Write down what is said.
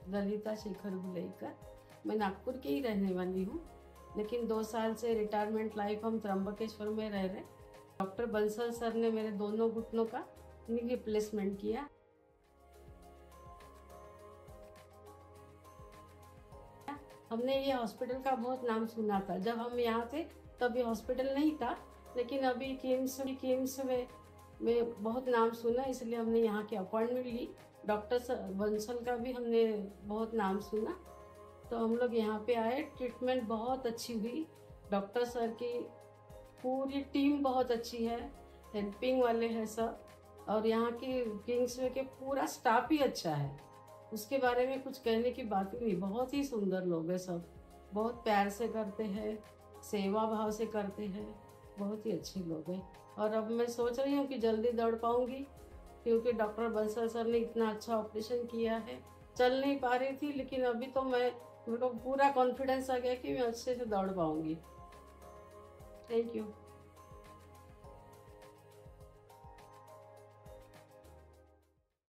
ललिता शेखर गुलेकर। मैं नागपुर की ही रहने वाली हूँ, लेकिन 2 साल से रिटायरमेंट लाइफ हम त्र्यंबकेश्वर में रह रहे। डॉक्टर बंसल सर ने मेरे दोनों घुटनों का नी रिप्लेसमेंट किया। हमने ये हॉस्पिटल का बहुत नाम सुना था। जब हम यहाँ थे तब ये हॉस्पिटल नहीं था, लेकिन अभी किम्स में बहुत नाम सुना, इसलिए हमने यहाँ की अपॉइंटमेंट ली। डॉक्टर बंसल का भी हमने बहुत नाम सुना, तो हम लोग यहाँ पे आए। ट्रीटमेंट बहुत अच्छी हुई। डॉक्टर सर की पूरी टीम बहुत अच्छी है, हेल्पिंग वाले हैं सब, और यहाँ की किंग्सवे के पूरा स्टाफ ही अच्छा है। उसके बारे में कुछ कहने की बात ही नहीं। बहुत ही सुंदर लोग हैं सब, बहुत प्यार से करते हैं, सेवा भाव से करते हैं, बहुत ही अच्छे लोग हैं। और अब मैं सोच रही हूँ कि जल्दी दौड़ पाऊँगी, क्योंकि डॉक्टर बंसल सर ने इतना अच्छा ऑपरेशन किया है। चल नहीं पा रही थी, लेकिन अभी तो मेरे को पूरा कॉन्फिडेंस आ गया कि मैं अच्छे से दौड़ पाऊँगी। Thank you.